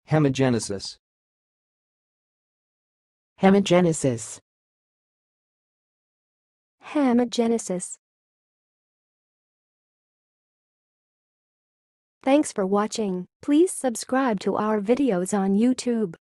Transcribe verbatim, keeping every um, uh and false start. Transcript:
Hemogenesis. Hemogenesis. Hemogenesis. Thanks for watching. Please subscribe to our videos on YouTube.